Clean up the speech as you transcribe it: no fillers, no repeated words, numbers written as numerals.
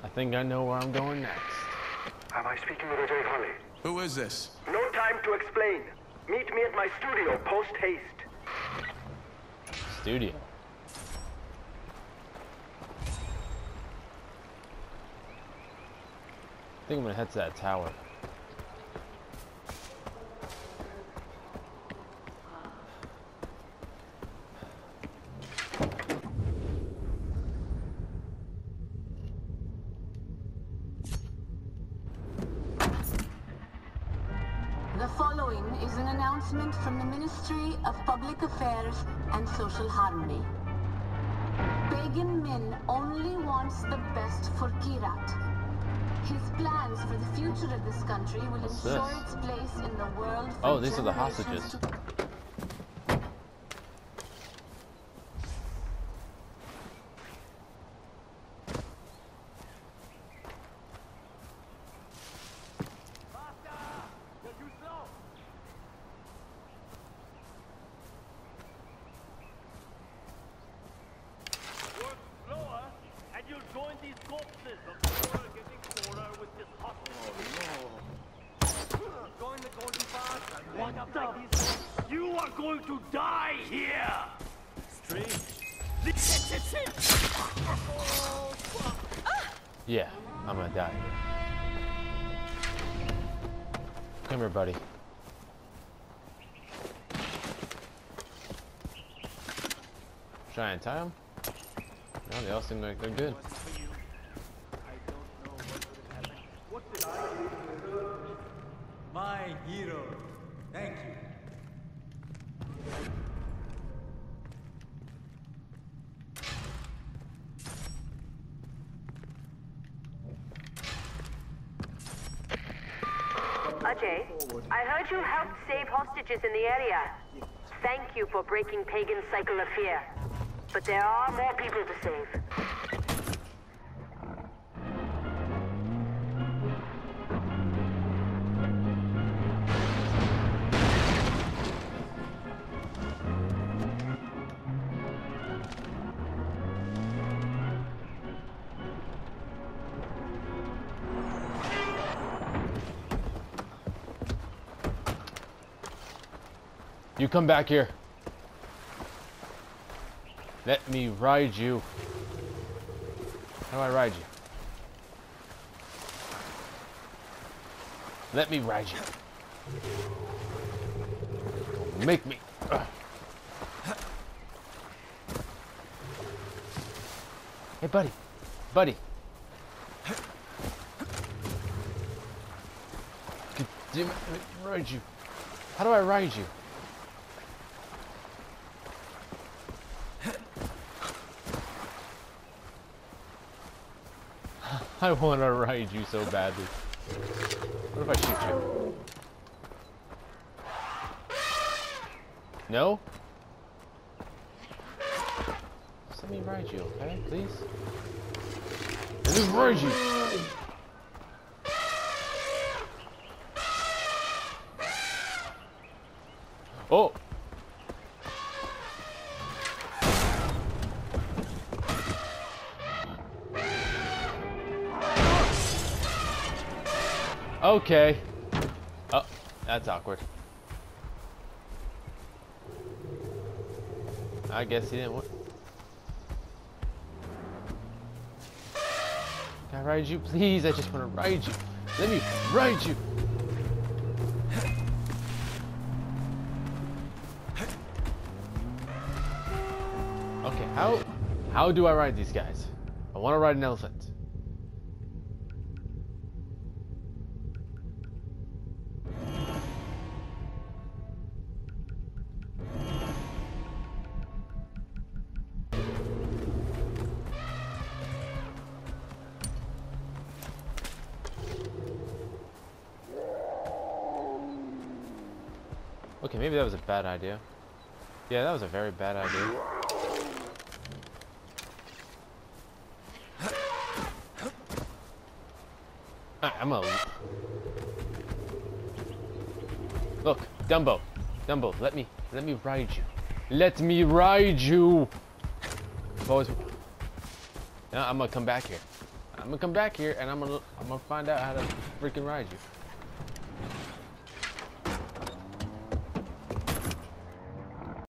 think I know where I'm going next. Am I speaking with Ajay Ghale? Who is this? No time to explain. Meet me at my studio post haste. Studio. I think I'm gonna head to that tower. The following is an announcement from the Ministry of Public Affairs and Social Harmony. Pagan Min only wants the best for Kyrat. His plans for the future of this country will ensure its place in the world for Oh, these are the generations hostages. to- You are going to die here! Strange. Yeah, I'm gonna die. Come here, buddy. Try and tie him? No, they all seem like they're good. My hero. Thank you. Ajay, I heard you helped save hostages in the area. Thank you for breaking Pagan's cycle of fear. But there are more people to save. You come back here. Let me ride you. How do I ride you? Let me ride you. Make me. Hey, buddy. Buddy. Damn it, let me ride you. How do I ride you? I want to ride you so badly. What if I shoot you? No? Just let me ride you, okay? Please? Let me ride you! Oh! Okay. Oh, that's awkward. I guess he didn't want. Can I ride you, please? I just want to ride you. Let me ride you. Okay, how do I ride these guys? I want to ride an elephant. Okay, maybe that was a bad idea. Yeah, that was a very bad idea. I'm a... Look, Dumbo. Dumbo, let me ride you. Let me ride you! I've always... No, I'm gonna come back here. I'm gonna come back here and I'm gonna find out how to freaking ride you.